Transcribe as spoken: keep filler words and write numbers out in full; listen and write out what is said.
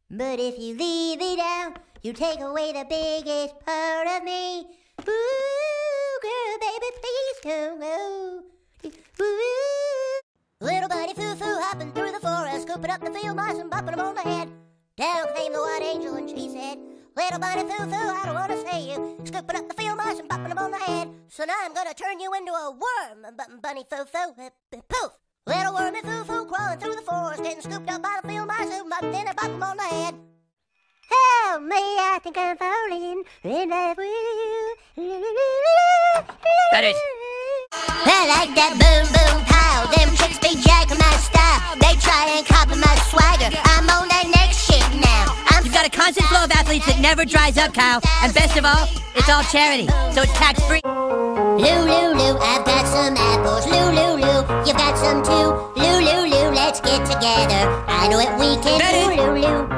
But if you leave me now, you take away the biggest part of me. Ooh, girl, baby, please don't go. Ooh. Little bunny foo-foo hopping through the forest, scooping up the field mice and bopping them on the head. Down came the white angel and she said, little bunny foo-foo, I don't want to say you, scooping up the field mice and bopping them on the head. So now I'm going to turn you into a worm, but bunny foo-foo, uh, poof. Little wormy foo-foo crawling through the forest, getting scooped up by the field mice and then I bop them on the head. Help me, I think I'm falling in love with you. Butters. I like that boom boom pow. Them chicks be jacking my style. They try and copy my swagger. I'm on that next shit now. I'm You've got a constant flow of athletes that never dries up, Kyle. And best of all, it's all charity, so it's tax-free. Lou, Lou, Lou, I've got some apples. Lou, Lou, Lou, you've got some too. Lou, Lou, Lou, let's get together. I know what we can Betty. do, Lou, Lou.